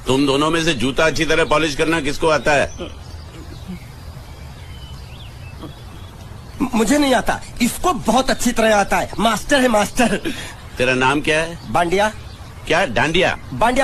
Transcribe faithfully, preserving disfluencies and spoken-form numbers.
तुम दोनों में से जूता अच्छी तरह पॉलिश करना किसको आता है? मुझे नहीं आता, इसको बहुत अच्छी तरह आता है। मास्टर है मास्टर। तेरा नाम क्या है? बांडिया। क्या? डांडिया? बांडिया